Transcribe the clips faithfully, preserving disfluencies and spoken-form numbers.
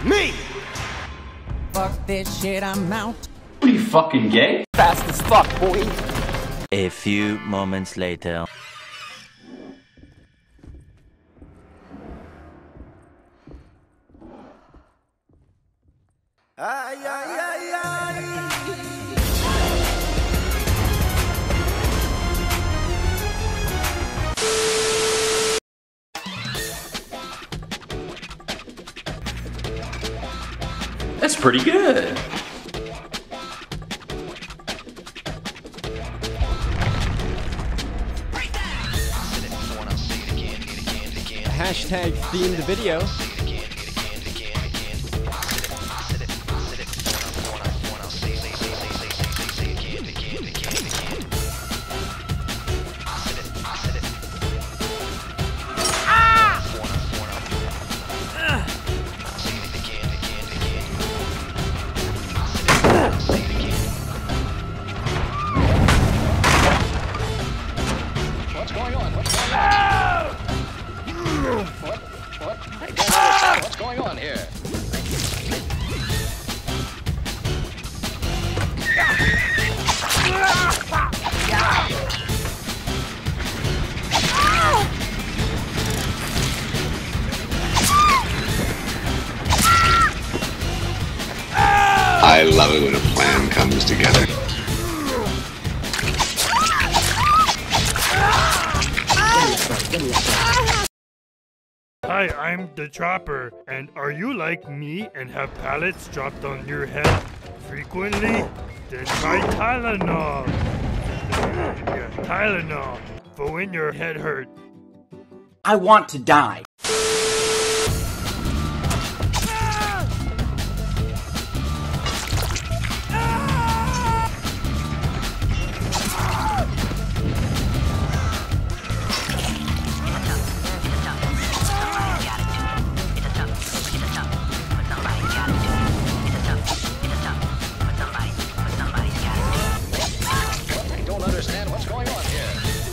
Me! Fuck this shit, I'm out. Are you fucking gay? Fast as fuck, boy. A few moments later. Ay, ay, ay, ay. That's pretty good. Hashtag themed video. What's going on? What's going on? What? What? I don't understand what's going on here. I love it when a plan comes together. Hi, I'm the Trapper, and are you like me and have pallets dropped on your head frequently? Then try Tylenol. Yeah, Tylenol for when your head hurt. I want to die. I don't understand what's going on here.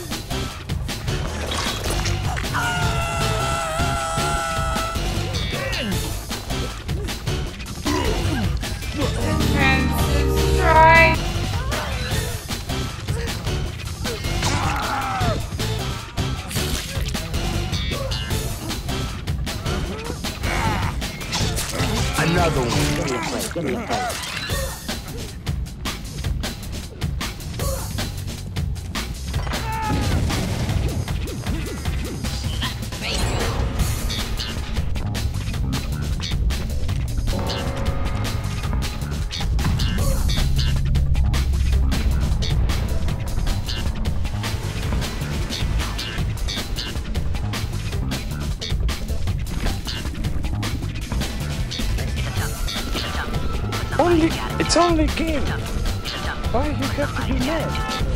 Another one. Give me a plate. Give me a plate. Only, it's only a game. Why you have to be mad?